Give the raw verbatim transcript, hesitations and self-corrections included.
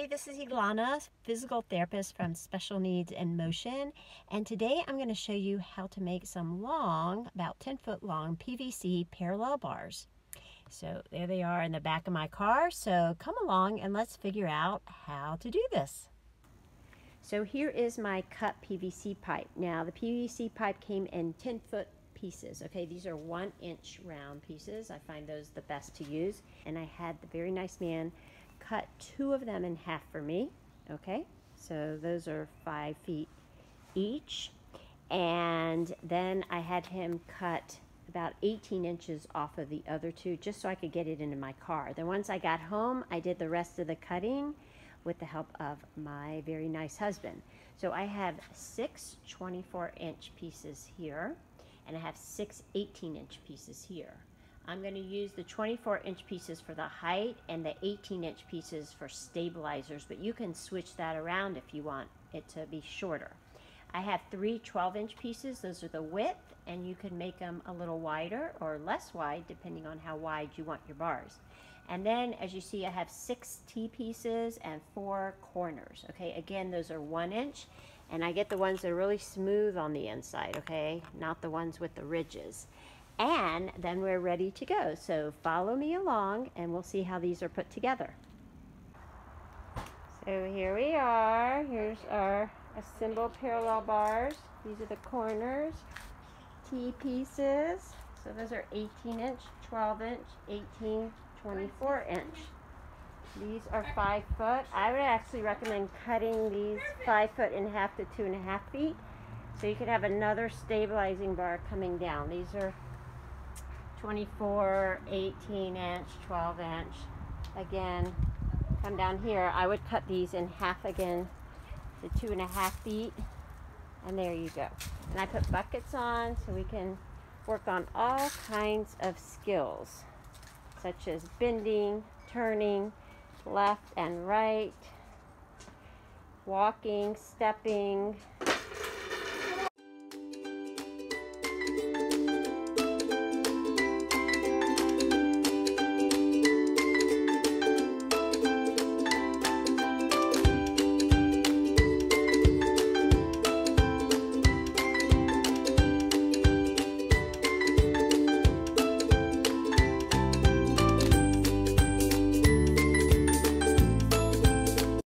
Hey, this is Ilana, physical therapist from Special Needs in Motion, and today I'm going to show you how to make some long, about ten foot long P V C parallel bars. So there they are in the back of my car, so come along and let's figure out how to do this. So here is my cut P V C pipe. Now the P V C pipe came in ten foot pieces. Okay, these are one inch round pieces. I find those the best to use, and I had the very nice man cut two of them in half for me. Okay, so those are five feet each, and then I had him cut about eighteen inches off of the other two just so I could get it into my car. Then once I got home, I did the rest of the cutting with the help of my very nice husband. So I have six twenty-four inch pieces here, and I have six eighteen inch pieces here. I'm going to use the twenty-four inch pieces for the height and the eighteen inch pieces for stabilizers, but you can switch that around if you want it to be shorter. I have three twelve inch pieces. Those are the width, and you can make them a little wider or less wide depending on how wide you want your bars. And then, as you see, I have six T pieces and four corners. Okay, again, those are one inch, and I get the ones that are really smooth on the inside, okay, not the ones with the ridges. And then we're ready to go. So follow me along and we'll see how these are put together. So here we are. Here's our assembled parallel bars. These are the corners, T pieces. So those are eighteen inch, twelve inch, eighteen, twenty-four inch. These are five foot. I would actually recommend cutting these five foot in half to two and a half feet, so you could have another stabilizing bar coming down. These are twenty-four, eighteen inch, twelve inch. Again, come down here. I would cut these in half again to two and a half feet, and there you go. And I put buckets on so we can work on all kinds of skills, such as bending, turning, left and right, walking, stepping,